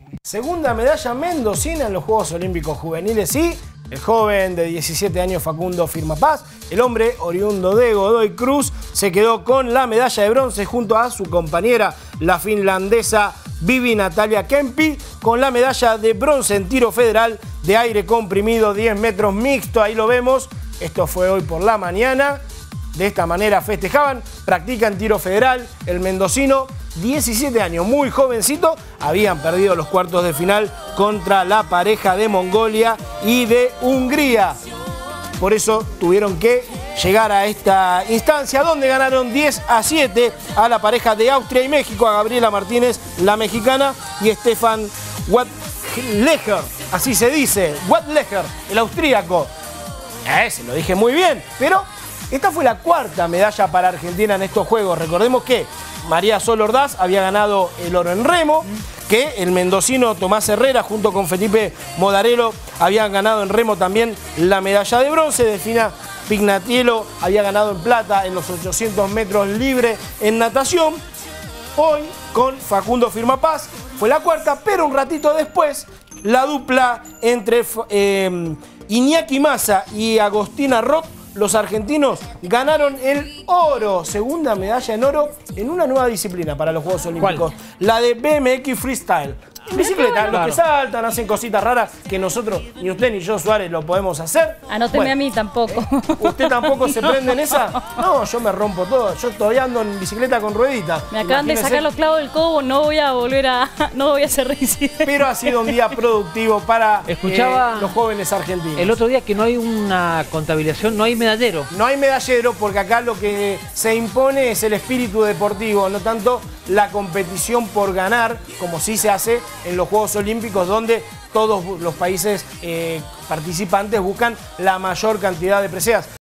Segunda medalla mendocina en los Juegos Olímpicos Juveniles y el joven de 17 años Facundo Firmapaz, el hombre oriundo de Godoy Cruz, se quedó con la medalla de bronce junto a su compañera, la finlandesa Vivi Natalia Kempi, con la medalla de bronce en tiro federal de aire comprimido 10 metros mixto. Ahí lo vemos, esto fue hoy por la mañana. De esta manera festejaban, practican tiro federal, el mendocino, 17 años, muy jovencito, habían perdido los cuartos de final contra la pareja de Mongolia y de Hungría. Por eso tuvieron que llegar a esta instancia donde ganaron 10-7 a la pareja de Austria y México, a Gabriela Martínez, la mexicana, y Stefan Wattleger, así se dice, Wattleger, el austríaco. Se lo dije muy bien, pero esta fue la cuarta medalla para Argentina en estos Juegos. Recordemos que María Sol Ordaz había ganado el oro en remo, que el mendocino Tomás Herrera junto con Felipe Modarelo habían ganado en remo también la medalla de bronce. Delfina Pignatielo había ganado en plata en los 800 metros libre en natación. Hoy con Facundo Firmapaz fue la cuarta, pero un ratito después la dupla entre Iñaki Massa y Agostina Roth, los argentinos ganaron el oro, segunda medalla en oro en una nueva disciplina para los Juegos Olímpicos. ¿Cuál? La de BMX Freestyle. En bicicleta, los que saltan, hacen cositas raras que nosotros, ni usted ni yo, Suárez, lo podemos hacer. Anóteme a mí tampoco. ¿Usted tampoco se prende en esa? No, yo me rompo todo. Yo todavía ando en bicicleta con rueditas. Me acaban de sacar los clavos del codo, no voy a volver a... no voy a ser reincidente. Pero ha sido un día productivo para los jóvenes argentinos. El otro día que no hay una contabilización, no hay medallero. No hay medallero porque acá lo que se impone es el espíritu deportivo, no tanto la competición por ganar, como sí se hace en los Juegos Olímpicos, donde todos los países participantes buscan la mayor cantidad de preseas.